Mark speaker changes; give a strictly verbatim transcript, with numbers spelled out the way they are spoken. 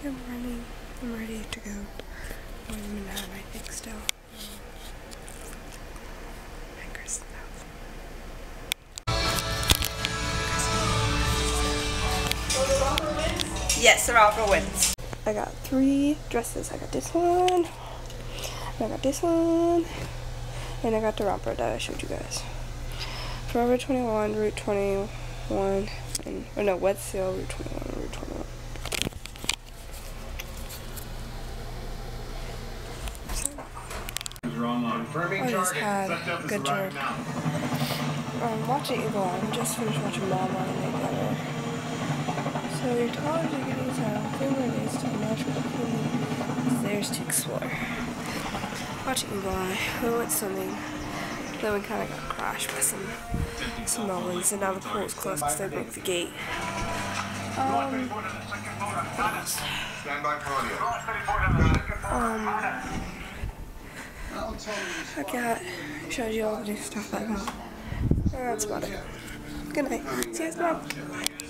Speaker 1: Good morning. I'm ready to go. I'm in Manhattan, I think, still. Yes, the romper wins. I got three dresses. I got this one, I got this one, and I got the romper that I showed you guys. Forever twenty-one, Route twenty-one, and or no, Wet Seal, Route twenty-one, Route twenty-one. I just had a good work. Um, watching Eagle. I just finished watching Mom on the together. So your toddlers are getting some three more days to natural there's to explore. Watching Eagle Eye. We went swimming. Then we kind of got crashed by some some Melons, and now the pool is closed because they broke the gate. Um, um, I got showed you all the new stuff I got. That's about it. Good night. See you guys tomorrow.